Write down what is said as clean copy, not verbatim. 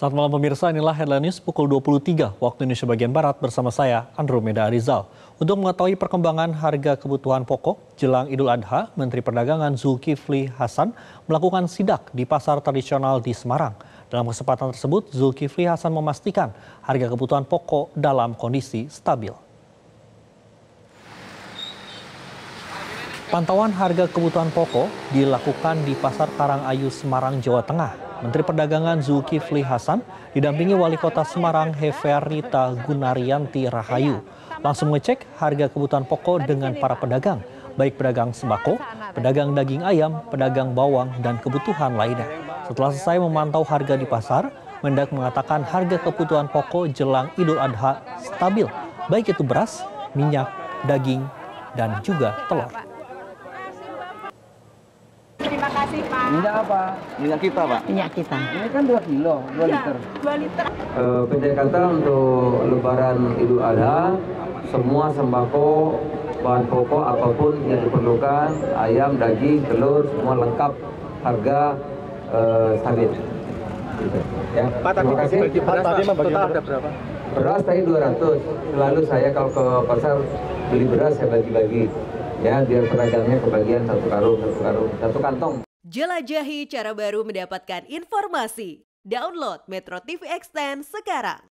Selamat malam pemirsa, inilah headline news pukul 23 waktu Indonesia bagian Barat bersama saya Andromeda Arizal. Untuk mengetahui perkembangan harga kebutuhan pokok jelang Idul Adha, Menteri Perdagangan Zulkifli Hasan melakukan sidak di pasar tradisional di Semarang. Dalam kesempatan tersebut, Zulkifli Hasan memastikan harga kebutuhan pokok dalam kondisi stabil. Pantauan harga kebutuhan pokok dilakukan di Pasar Karangayu, Semarang, Jawa Tengah. Menteri Perdagangan Zulkifli Hasan didampingi Wali Kota Semarang Heferita Gunaryanti Rahayu langsung mengecek harga kebutuhan pokok dengan para pedagang, baik pedagang sembako, pedagang daging ayam, pedagang bawang, dan kebutuhan lainnya. Setelah selesai memantau harga di pasar, Mendak mengatakan harga kebutuhan pokok jelang Idul Adha stabil, baik itu beras, minyak, daging, dan juga telur. Terima kasih, Pak. Minyak apa? Minyak kita, Pak. Minyak kita. Ini kan 2 kilo, 2 liter. 2 liter. PT Kata untuk Lebaran Idul Adha, semua sembako, bahan pokok apapun yang diperlukan, ayam, daging, telur, semua lengkap, harga stabil. Gitu. Ya. Pak, terima kasih. Pak, tadi total ada berapa? Beras tadi 200. Selalu saya kalau ke pasar beli beras saya bagi-bagi. Ya, biar pedagangnya kebagian satu karung, satu kantong. Jelajahi cara baru mendapatkan informasi. Download Metro TV Extend sekarang.